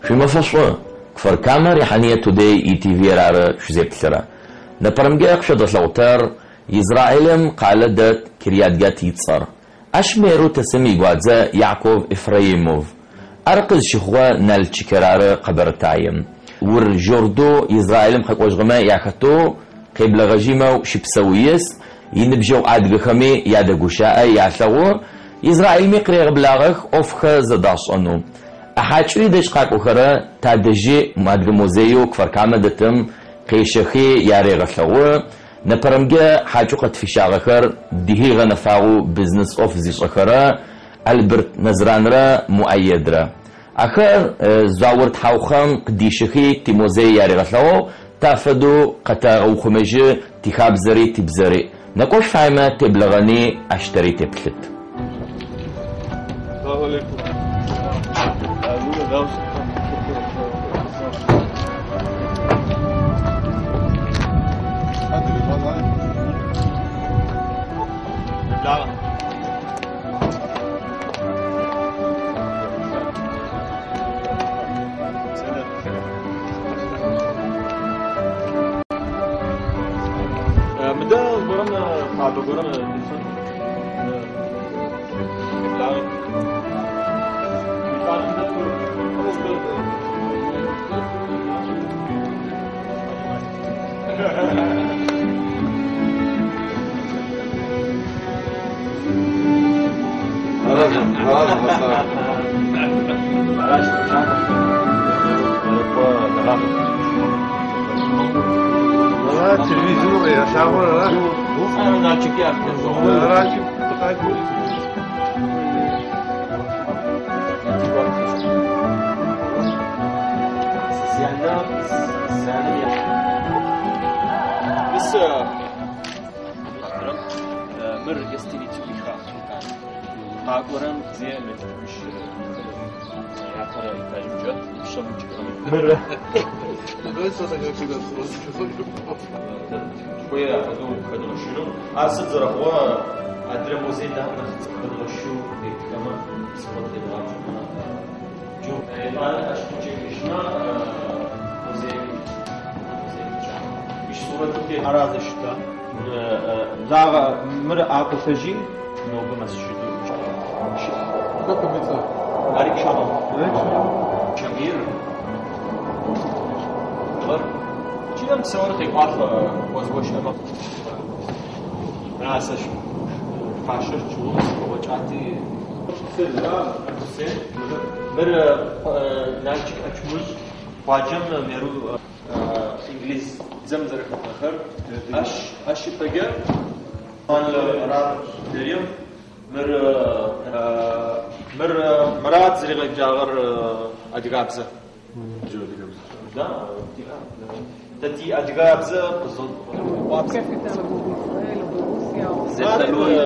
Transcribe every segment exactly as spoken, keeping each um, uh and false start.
في مفصل كفر كامر يحنية تودي اي تي في رار شزيب ثرا نبرمجة قشد لوتر إسرائيل قالدت كريات جات يتصر أشميرو تسمي قوادزا يعقوب إفرايموف أرقز شخوة نال تشكرار قبر التعيم ور جوردو إسرائيل مخيقوش غما يعكتو قبل غجيمة شبسويس ينبجو عاد خمي يادا قشاء يعثو إسرائيل مقري غبلاغخ أوفخ زداش أنو أحاجري دش قاك أخرى تادجي مادر موزيو كفر كامدتم قيشخي ياري غثو نبرمجة حاجو قد في شاغخر ديهي غنفاغو بزنس أوفيس أخرى ألبرت نزرانرا مؤيدرا أخر زاورت حوخم قديشخي تيموزي ياري غثو تافدو قتا أو خمجي تخاب زري تبزري نقوش فايمة تبلغني أشتري تبلت السلام عليكم. مدى برنا قاعد برنا تلفزيون يا شاور انا ناچك يا راجل تقاعد بس مر يستني تبي خاص قاقورن زين مش يا ترى يتاجج مش مش مر بس كده شويه هذو هذو شنو اسد زرقوا ادري موزين ده هذو شو كمان صوت الواج جو انا اشوف شيء موزين مش صورة كي أراضي شتا لا مر عقل فجي نو بمسجد كم متى عليك شغل شمير مر شنو متصور تيك عارفة وزوج أما راسش فاشر شو وجاتي سلا حسين مر نالك أشمل واجم ميرو إنجليز زمزر آخر أش أش بقى أنا راد دريم مر مر مرات زريغ جاغر أدقابزة لا تتي أدقابزة بالضبط كيف كتابة بإسرائيل وبروسيا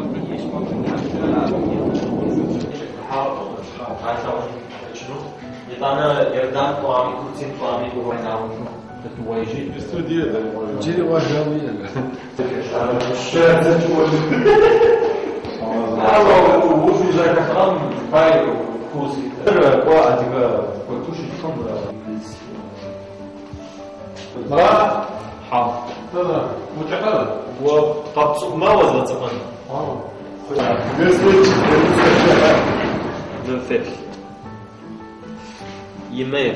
أنا يردان طعامي كوتين طعامي وهنا تتواجد استوديو ده جيلي واجهوية الشارع ده والله ووزي زي كلام بايرو كوزي ترى واحد كده كنتوش الخمرة ما حاضر هذا متحرك وطب ما وزن زمان اه نفل يميل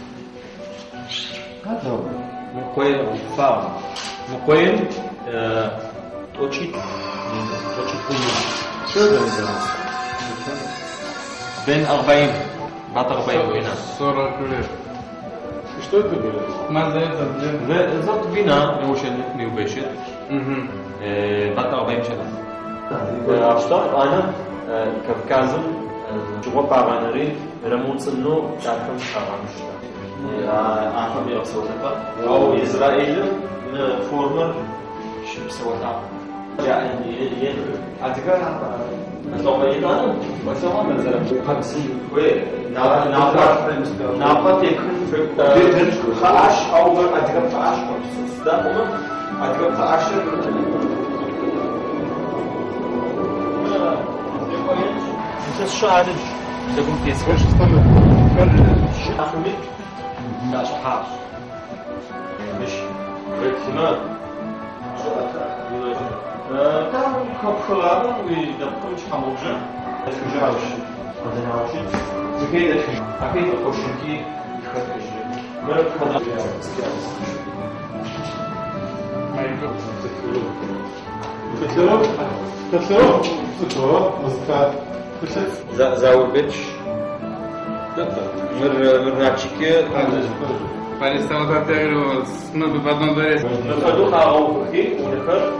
هذا هو مقوين فارم مقوين توشيت توشيت كله شو ده بين أربعين بعد أربعين وهنا الصورة كلها ايش تقول ما زي زبط بينا نوشن نيوبيشت بعد أربعين سنة أشتغل أنا كافكازم جوا بارانري رمون سنو تعرفون شرامشتا أعرف يا صوتك أو إسرائيل فورمر شو بسوتها يعني ين أتذكر نطوينا وسوا من زلمة خمسين وين نابا نابا نابا تكن خاش أو غير أتذكر خاش ده هم أتذكر خاش انت شو عارف تقوم تسوي ايش استنى ما там كفلان ويدبكم شحموجا شجاعش هذا شيء زكية أكيد أقولشكي خدش ما خدش ما يكون تكلم تكلم تكلم مستعد за заурбеч мир мирначики Перестал затягивать, мы бы потом дали. نخدو خاوخي ونخر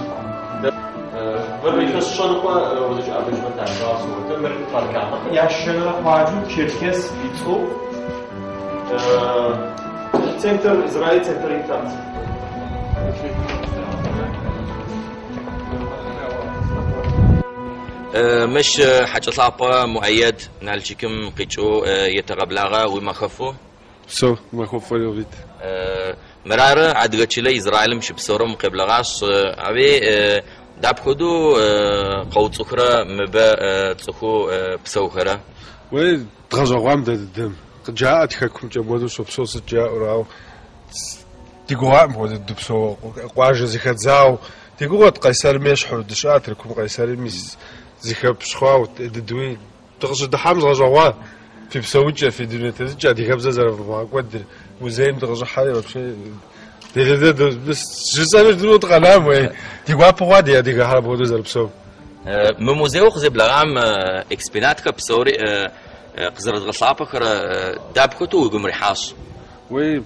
وريخس شنقة ودش أبيش متى راس وتمر فرقان ياشنا خواجو تشيركس بيتو центр إسرائيل центр إنتاج مش حاجة صعبة مؤيد نالشكم قيتشو يتقبلها وما خفوا سو ما خفوا يوفيت مرارة عدقت لي إسرائيل مش بصورة قبلغاش أبي داب خدو قوت أخرى مبا تسخو بسوخرة وين تغزوام ده الدم جاءت حكم جمودو سبسوس جاء راو تيقوام هو الدبسو قواجه زي زاو تيقوات قيصر ميشحو دشات لكم قيصر ميس زي بشخوا الدوي تغش دحام غزوا في بسوجة في دنيا تزجع دي خبزة زرف ما قدر وزين تغش حالي وبشيء دي ده بس جزء دلو تقلام وين تيقوا بوادي دي هرب هو زرف بسو مموزيو خزب لغام اكسبينات كبسوري قزرت غصابة خرا داب خطو ويقوم ريحاش وي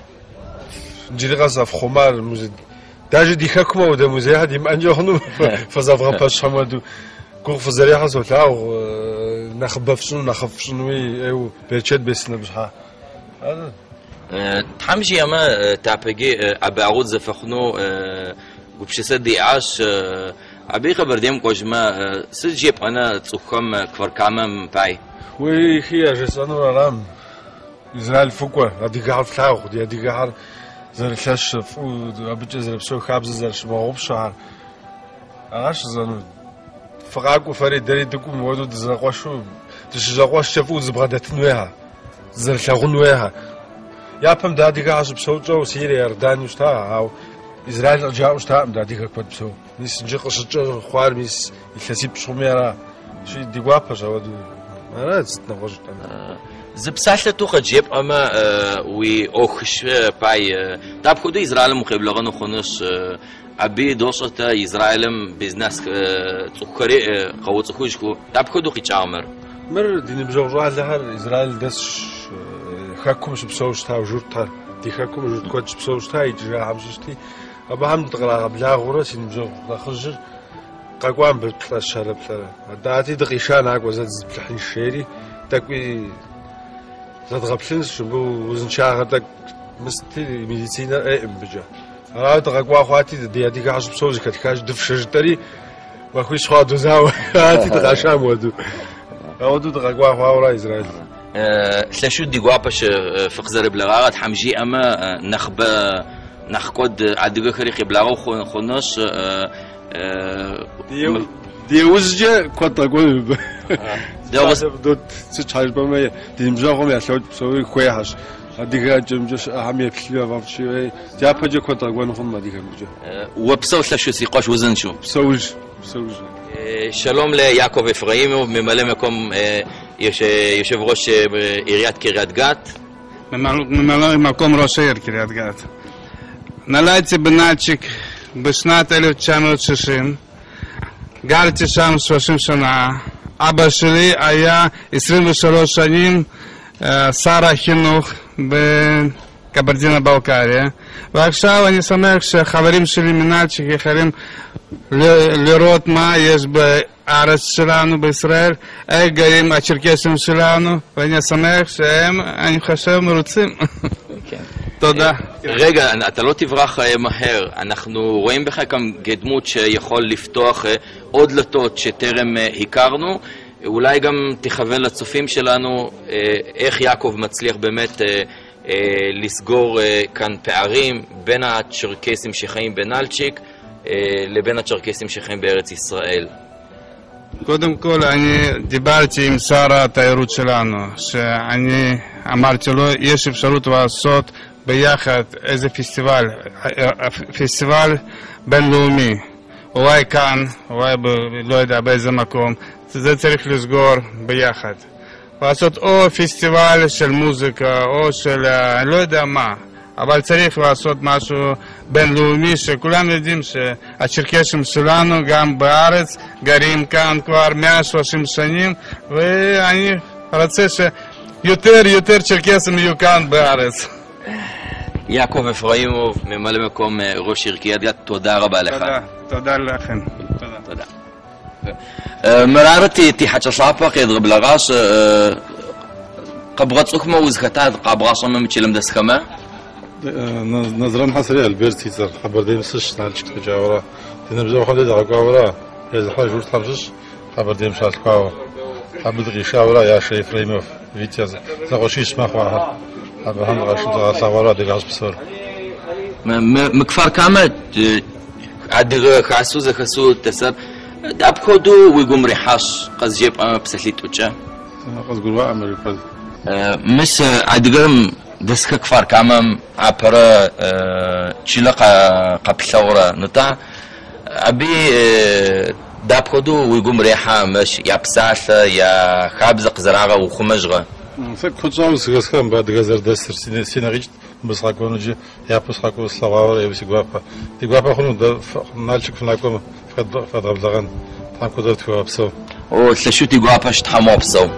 جدي غصف خمار مزد داجي دي حكمة وده مزيها دي مانجو خنو فزافغا باش حمادو كوغ فزريحة سوتاو نخبف شنو نخف شنو ايو بيتشد بسنا بشحا هذا تحمجي اما تابجي ابي اعود زفخنو وبشي سدي عاش ابي خبر ديم كوجما سجيب انا تسخم كفركامم باي وي هي جسانو رام إسرائيل فوقه هذيك قاعد تلاقو دي هذيك قاعد زر كلاش فو أبيج زر بسوي خابز زر شماغوب شهر عاش زانو فقاعد وفريد دري دكم ودو دزاقوشو تشجاقوش شافو زبغادة نويها زر شاغون نويها يا بام ده هذيك عاش بسوي جو سيريا أردن وشتاع أو إسرائيل جاء وشتاع ده هذيك كود بسوي نيس نجيق شجع خوار ميس يتلسيب شوميرا شيء ديقوابا جوادو أنا تناقش أنا زبسالة توقع جيب أما وي أوخش باي تاب خدو إسرائيل مقابل غنو خنش أبي دوشة إسرائيل بيزنس تخري قوة تخوجكو تاب خدو قيش عمر مر دين بجوجا لهر إسرائيل دس حكم شبسوش تا وجورتها دي حكم جورت كود شبسوش تا يجرا عمشتي أبا هم تقرأ قبلها غورة سين بجوج خرج قاقوان بتلا الشارع بتلا داتي دقيشان عقو زاد بتلحين الشيري تاكوي زاد غبلنس شنو وزن شاغر داك مستي ميديسينا اي ام بجا راه تقوا خواتي دي هذيك عشب صوزي كتكاش دف شجري واخوي شخوا دوزاو هاتي تقاشام ودو ودو تقوا خوا اسرائيل سلاشو دي غوابش فقزر بلغات حمجي اما نخب نخكود عدغ خريقي بلاغو خنوش دي دي وزجه كنت اقول دوس دوت تشايل بما دي مجاهم يا شو بسوي كويس هذيك جمجش اهميه كثيره فهمتي جا بجا كنت اقول نفهم هذيك بجا وبسو سلاشو سيقاش وزن شو بسوج بسوج שלום ליעקב אפרים, ממלא מקום יושב ראש עיריית קריית גת. ממלא מקום ראש העיר קריית גת. נולדתי בנלצ'יק בשנת אלף תשע מאות שישים, גרתי שם שלושים שנה. אבא שלי היה עשרים ושלוש שנים שר החינוך בקברדינה בלקריה, ועכשיו אני שמח שחברים שלי מנלצ'יק יכולים לראות מה יש בארץ שלנו בישראל, איך גרים הצ'רקסים שלנו, ואני שמח שהם, אני חושב, מרוצים. תודה. רגע, אתה לא תברח מהר, אנחנו רואים בך גם כדמות שיכול לפתוח עוד דלתות שטרם הכרנו, אולי גם תכוון לצופים שלנו איך יעקב מצליח באמת לסגור כאן פערים בין הצ'רקסים שחיים בנלצ'יק לבין הצ'רקסים שחיים בארץ ישראל. קודם כל אני דיברתי עם שר התיירות שלנו, שאני אמרתי לו יש אפשרות לעשות بياخد إذا فيستيفال فيستيفال بينلאומי واي كان واي לא יודע באיזה מקום, זה צריך לסגור ביחד. לעשות או פסטיבל של מוזיקה או של לא יודע מה, אבל צריך לעשות משהו בינלאומי שכולם יודעים שהצ'רקסים שלנו גם בארץ גרים כאן כבר מאה ושלושים שנים, ואני רוצה שיותר יותר צ'רקסים יהיו כאן בארץ. יעקב אפראימוב, ממלא מקום ראש עיר קריית גת, תודה רבה לך. תודה, תודה לכם. תודה. مرارتي تي حاجة صعبة قيد بلغاس قبغت ما وزكتات قبغاس ما متشلم دسخمة نظرا حصري البيرتي تر خبر دي مسش نالش تجاورا تنبزو خدي دعقاورا إذا حاجة جوش خمسش خبر دي مشات كاو حبد غيشاورا يا شريف ريموف فيتيز زغوشيش ما خواها هذا هم غاشد صورا دي غاز بصور مكفار كامل عدي خاسو زخسو تسب دابخودو ويقوم ريحاش قز جيب أما بسليت وجه قز قلوا أمريكا مش عدقرم دسك كفار كامم عبرة شلقة قبل ثورة نطع أبي دابخودو ويقوم ريحة مش يا بسالة يا خابزق زراعة وخمجغة فك خدشاو سكسكام بعد غزر دستر سين سيناريست بس راكون جي يا بس راكون سلاوار يا بس غوابا دي غوابا خلون نالشك فناكم فد فد زغان تام قدرت في ابسو او تشوتي غوابا شتحمو ابسو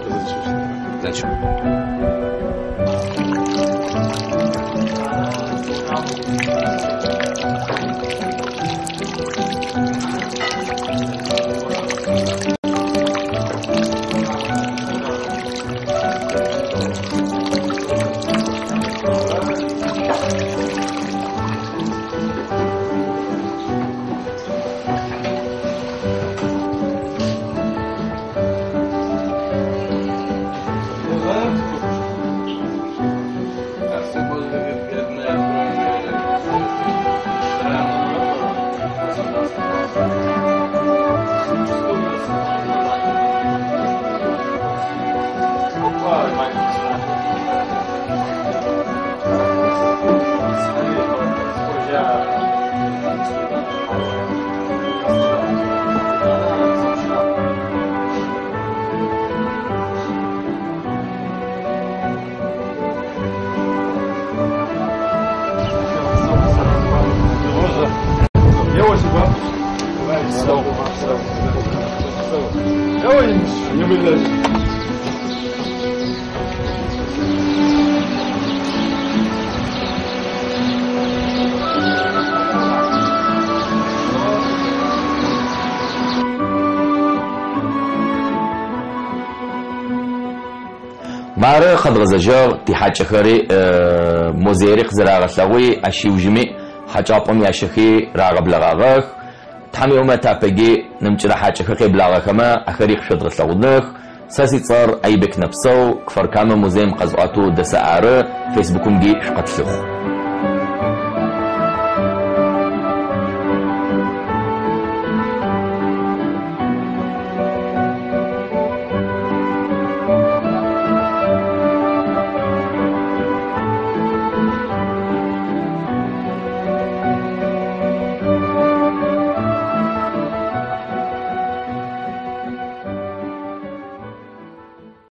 ماره خد غزجار تي حاجة خري موزيريق زراغ سوي أشي وجمي حاجة أبوم ياشخي راغب لغاغخ تحمي أمة تابجي نمشي حاجة خري بلاغا كما أخريق شد غسلغنخ ساسي تصار أي بك نفسو كفر كاما موزيم قزقاتو دسا آره فيسبوكم جي شقتلو